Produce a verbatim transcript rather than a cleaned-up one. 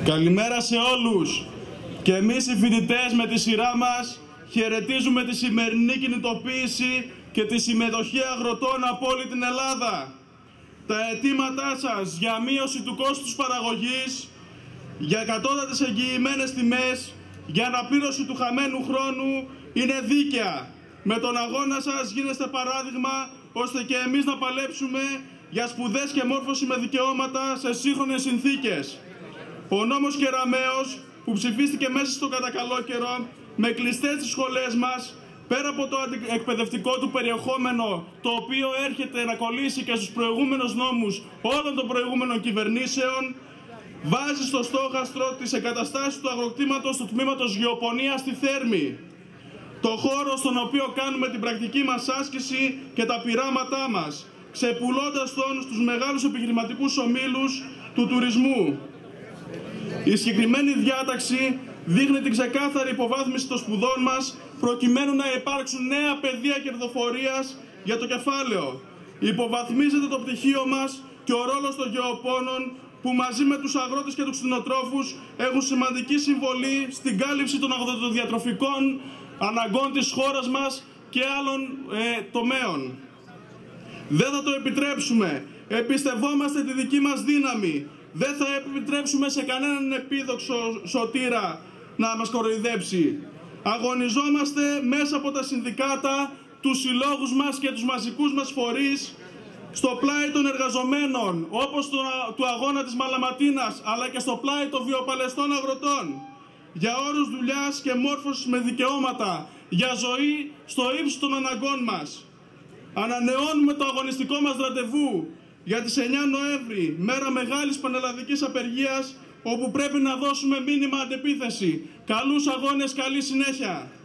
Καλημέρα σε όλους. Και εμείς οι φοιτητές με τη σειρά μας χαιρετίζουμε τη σημερινή κινητοποίηση και τη συμμετοχή αγροτών από όλη την Ελλάδα. Τα αιτήματά σας για μείωση του κόστους παραγωγής, για κατώτατες εγγυημένες τιμές, για αναπλήρωση του χαμένου χρόνου είναι δίκαια. Με τον αγώνα σας γίνεστε παράδειγμα ώστε και εμείς να παλέψουμε για σπουδές και μόρφωση με δικαιώματα σε σύγχρονες συνθήκες. Ο νόμος Κεραμέως που ψηφίστηκε μέσα στο κατακαλόκαιρο με κλειστές τις σχολές μας, πέρα από το εκπαιδευτικό του περιεχόμενο, το οποίο έρχεται να κολλήσει και στους προηγούμενους νόμους όλων των προηγούμενων κυβερνήσεων, βάζει στο στόχαστρο τις εγκαταστάσεις του αγροκτήματος του τμήματος Γεωπονίας στη Θέρμη. Το χώρο στον οποίο κάνουμε την πρακτική μας άσκηση και τα πειράματά μας, ξεπουλώντας τον στους μεγάλους επιχειρηματικούς ομίλους του τουρισμού. Η συγκεκριμένη διάταξη δείχνει την ξεκάθαρη υποβάθμιση των σπουδών μας προκειμένου να υπάρξουν νέα πεδία κερδοφορίας για το κεφάλαιο. Υποβαθμίζεται το πτυχίο μας και ο ρόλος των γεωπόνων που μαζί με τους αγρότες και τους κτηνοτρόφους έχουν σημαντική συμβολή στην κάλυψη των αγροτοδιατροφικών αναγκών της χώρας μας και άλλων ε, τομέων. Δεν θα το επιτρέψουμε. Εμπιστευόμαστε τη δική μας δύναμη. Δεν θα επιτρέψουμε σε κανέναν επίδοξο σωτήρα να μας κοροϊδέψει. Αγωνιζόμαστε μέσα από τα συνδικάτα, τους συλλόγους μας και τους μαζικούς μας φορείς, στο πλάι των εργαζομένων, όπως το, του αγώνα της Μαλαματίνας, αλλά και στο πλάι των βιοπαλαιστών αγροτών, για όρους δουλειάς και μόρφωσης με δικαιώματα, για ζωή στο ύψος των αναγκών μας. Ανανεώνουμε το αγωνιστικό μας ραντεβού για τις εννιά Νοέμβρη, μέρα μεγάλης πανελλαδικής απεργίας, όπου πρέπει να δώσουμε μήνυμα αντεπίθεση. Καλούς αγώνες, καλή συνέχεια!